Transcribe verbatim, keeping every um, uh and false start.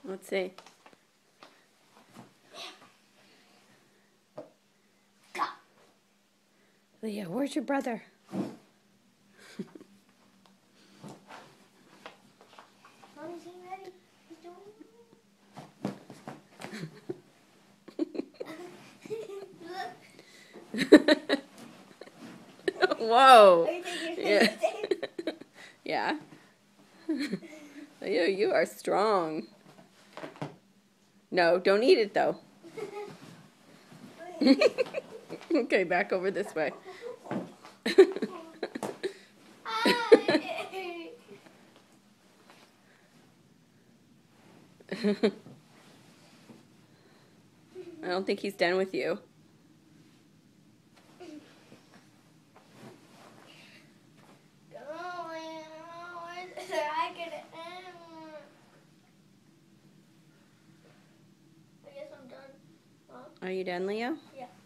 Let's see. Leo, where's your brother? Mommy's getting ready. He's doing Whoa. Are you taking Yeah. your Yeah. Leo, you are strong. No, don't eat it though. Okay, back over this way. I don't think he's done with you. I guess I'm done. Huh? Are you done, Leo? Yeah.